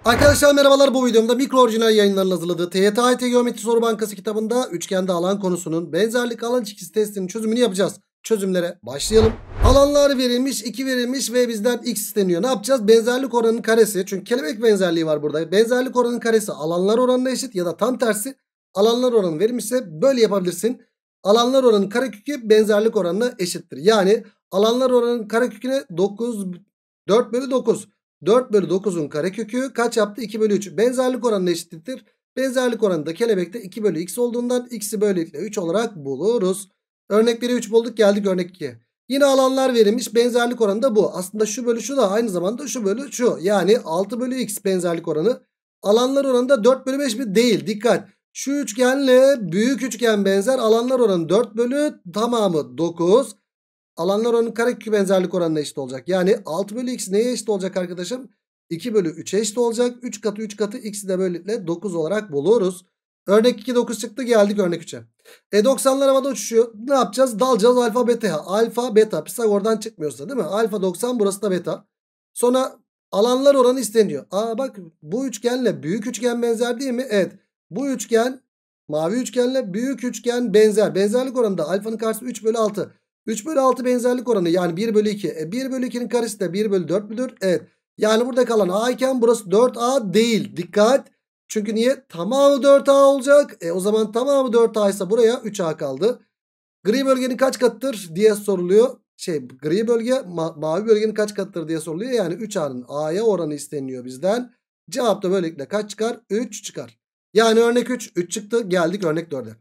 Arkadaşlar merhabalar, bu videomda Mikro Orijinal Yayınları'nın hazırladığı TYT AYT Geometri Soru Bankası kitabında üçgende alan konusunun benzerlik alan ilişkisi testinin çözümünü yapacağız. Çözümlere başlayalım. Alanlar verilmiş, 2 verilmiş ve bizden x isteniyor. Ne yapacağız? Benzerlik oranının karesi, çünkü kelebek benzerliği var burada. Benzerlik oranının karesi alanlar oranına eşit ya da tam tersi alanlar oranı verilmişse böyle yapabilirsin. Alanlar oranının karekökü benzerlik oranına eşittir. Yani alanlar oranının kareköküne 4 bölü 9. 4 bölü 9'un karekökü kaç yaptı? 2 bölü 3. Benzerlik oranına eşittir. Benzerlik oranı da kelebekte 2 bölü x olduğundan x'i böylelikle 3 olarak buluruz. Örnek 1'e 3 bulduk, geldik örnek 2'ye. Yine alanlar verilmiş, benzerlik oranı da bu. Aslında şu bölü şu da aynı zamanda şu bölü şu. Yani 6 bölü x benzerlik oranı. Alanlar oranı da 4 bölü 5 mi? Değil. Dikkat. Şu üçgenle büyük üçgen benzer. Alanlar oranı 4 bölü tamamı 9. Alanlar oranının karekökü benzerlik oranına eşit olacak. Yani 6 bölü x neye eşit olacak arkadaşım? 2 bölü 3'e eşit olacak. 3 katı 3 katı x'i de böylelikle 9 olarak buluruz. Örnek 2 9 çıktı, geldik örnek 3'e. 90'lar havada uçuşuyor. Ne yapacağız? Dalacağız alfa beta'ya. Alfa beta Pisagor'dan çıkmıyorsa değil mi? Alfa 90, burası da beta. Sonra alanlar oranı isteniyor. Bak, bu üçgenle büyük üçgen benzer değil mi? Evet. Bu üçgen mavi üçgenle büyük üçgen benzer. Benzerlik oranı da alfanın karşısı 3 bölü 6. 3 bölü 6 benzerlik oranı, yani 1 bölü 2. 1 bölü 2'nin karesi de 1 bölü 4 müdür? Evet. Yani burada kalan a iken burası 4a değil. Dikkat. Çünkü niye? Tamamı 4a olacak. O zaman tamamı 4a ise buraya 3a kaldı. Gri bölgenin kaç katıdır diye soruluyor. Gri bölge mavi bölgenin kaç katıdır diye soruluyor. Yani 3a'nın a'ya oranı isteniyor bizden. Cevap da böylelikle kaç çıkar? 3 çıkar. Yani örnek 3 çıktı. Geldik örnek 4'e.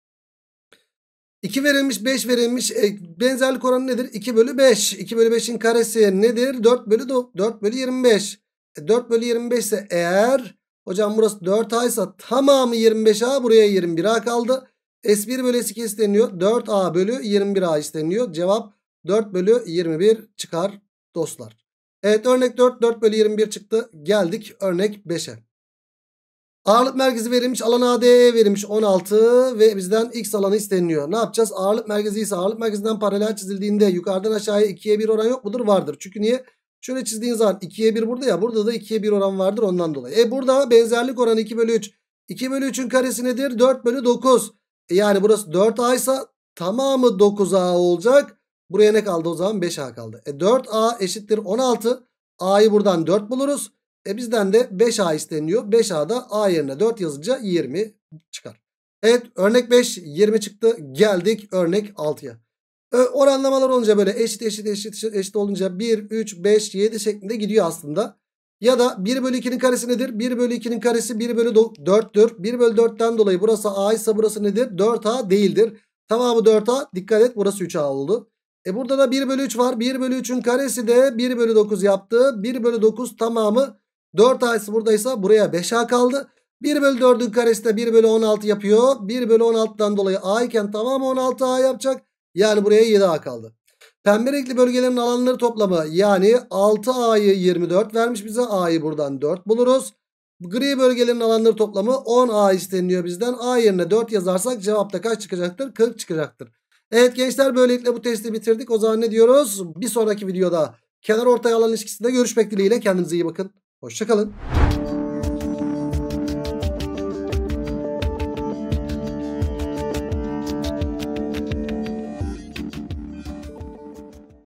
2 verilmiş, 5 verilmiş. Benzerlik oranı nedir? 2 bölü 5. 2 bölü 5'in karesi nedir? 4 bölü 25. 4 bölü 25 ise eğer hocam burası 4a ise tamamı 25a, buraya 21a kaldı. S1 bölü S2 isteniyor. 4a bölü 21a isteniyor. Cevap 4 bölü 21 çıkar dostlar. Evet, örnek 4 bölü 21 çıktı. Geldik örnek 5'e. Ağırlık merkezi verilmiş, alan ADE verilmiş 16 ve bizden x alanı isteniyor. Ne yapacağız? Ağırlık merkezi ise ağırlık merkezinden paralel çizildiğinde yukarıdan aşağıya 2'ye 1 oran yok mudur? Vardır. Çünkü niye? Şöyle çizdiğin zaman 2'ye 1 burada ya, burada da 2'ye 1 oran vardır ondan dolayı. Burada benzerlik oranı 2 bölü 3. 2 bölü 3'ün karesi nedir? 4 bölü 9. Yani burası 4a ise tamamı 9a olacak. Buraya ne kaldı o zaman? 5a kaldı. 4a eşittir 16. A'yı buradan 4 buluruz. Bizden de 5A isteniyor. 5A'da A yerine 4 yazınca 20 çıkar. Evet, örnek 5 20 çıktı. Geldik örnek 6'ya. Oranlamalar olunca böyle eşit olunca 1, 3, 5, 7 şeklinde gidiyor aslında. Ya da 1 bölü 2'nin karesi nedir? 1 bölü 2'nin karesi 1 bölü 4'tür. 1 bölü 4'ten dolayı burası A ise burası nedir? 4A değildir. Tamamı 4A. Dikkat et, burası 3A oldu. Burada da 1 bölü 3 var. 1 bölü 3'ün karesi de 1 bölü 9 yaptı. 1 bölü 9 tamamı 4a'sı buradaysa buraya 5a kaldı. 1 bölü 4'ün karesi de 1 bölü 16 yapıyor. 1 bölü 16'dan dolayı a iken tamamı 16a yapacak. Yani buraya 7a kaldı. Pembe renkli bölgelerin alanları toplamı, yani 6a'yı 24 vermiş bize. A'yı buradan 4 buluruz. Gri bölgelerin alanları toplamı 10a isteniyor bizden. A yerine 4 yazarsak cevapta kaç çıkacaktır? 40 çıkacaktır. Evet gençler, böylelikle bu testi bitirdik. O zaman ne diyoruz? Bir sonraki videoda kenar ortay alan ilişkisinde görüşmek dileğiyle. Kendinize iyi bakın. Hoşça kalın.